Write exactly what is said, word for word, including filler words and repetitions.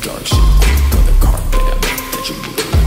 dark shit quick on the carpet. I bet that you move